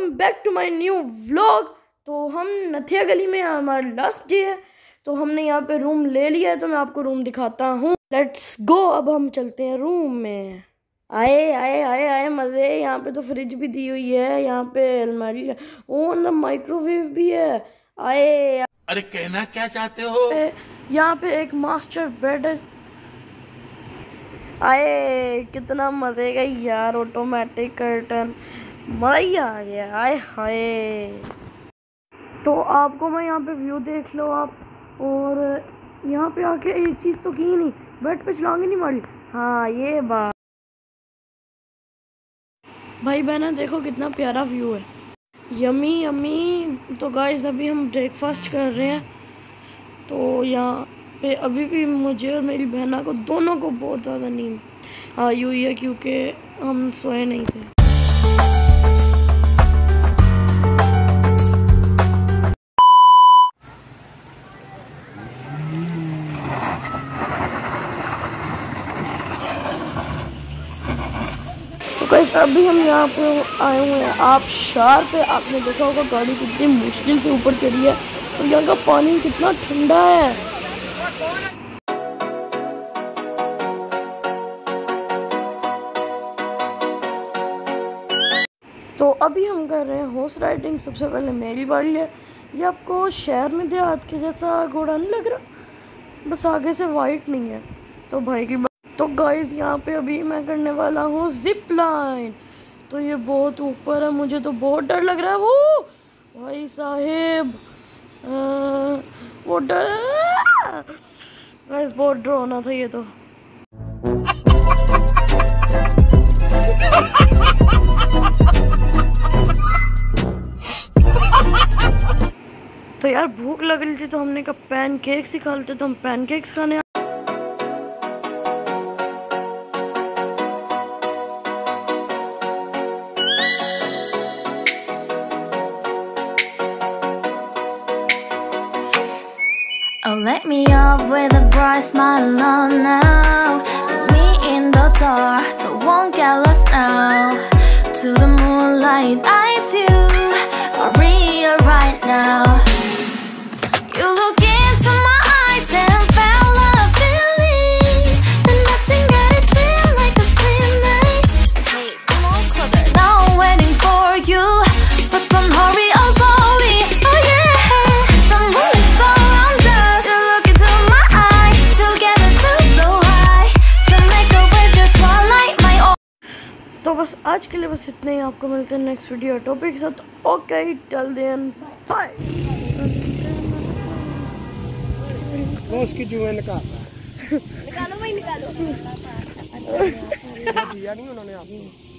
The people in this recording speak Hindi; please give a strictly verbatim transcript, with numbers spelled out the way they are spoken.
Welcome back to my new vlog. तो हम नथिया गली में, हमारा लास्ट डे है, तो हमने यहाँ पे रूम ले लिया है। तो मैं आपको रूम दिखाता हूँ। Let's go. अब हम चलते हैं रूम में। आए आए आए आए मज़े। यहाँ पे तो फ्रिज भी दी हुई है, यहाँ पे अलमारी है, ओ अंदर माइक्रोवेव भी है। आए, अरे कहना क्या चाहते हो? यहाँ पे एक मास्टर बेड है। आए कितना मजे का यार, ऑटोमेटिक कर्टन, मजा ही आ गया। आए हाय। तो आपको मैं यहाँ पे व्यू देख लो आप। और यहाँ पे आके एक चीज़ तो की नहीं, बेड पे छलांगे नहीं मारी। हाँ ये बात भाई बहना, देखो कितना प्यारा व्यू है। Yummy yummy. तो गाइस अभी हम ब्रेकफास्ट कर रहे हैं। तो यहाँ पे अभी भी मुझे और मेरी बहना को दोनों को बहुत ज़्यादा नींद आई हुई है, क्योंकि हम सोए नहीं थे। तो गाइस अभी हम यहाँ पे आए हुए हैं आप शार पे। आपने देखा होगा गाड़ी कितनी मुश्किल से ऊपर चढ़ी है, और यहाँ का पानी कितना ठंडा है। तो अभी हम कर रहे हैं हॉर्स राइडिंग। सबसे पहले मेरी बारी है। ये आपको शहर में देहात के जैसा घोड़ा नहीं लग रहा, बस आगे से वाइट नहीं है। तो भाई की बात। तो गाइस यहाँ पे अभी मैं करने वाला हूँ जिप लाइन। तो ये बहुत ऊपर है, मुझे तो बहुत डर लग रहा है। वो भाई साहेब, वो डर गाइस, बहुत डरावना था ये तो। तो यार भूख लग रही थी, तो हमने कहा पैनकेक्स ही खा लेते। तो हम पैनकेक्स खाने। Oh, let me up with a bright smile on now. Put me in the dark, so won't get lost now. To the moonlight, eyes you, Maria right now. You look into my eyes and felt a feeling that nothing got it feel like a slim night. Hey, come on closer, now I'm waiting for you, but don't hurry, oh slowly. Oh yeah, the moon is around us. You look into my eyes, together feel so high, to make a wave the twilight, my own. तो बस आज के लिए बस इतने ही। आपको मिलते हैं नेक्स्ट वीडियो टॉपिक के साथ। Okay till then bye. वो उसकी जुए निकाल निकालो भाई निकालो। दिया नहीं उन्होंने आपको।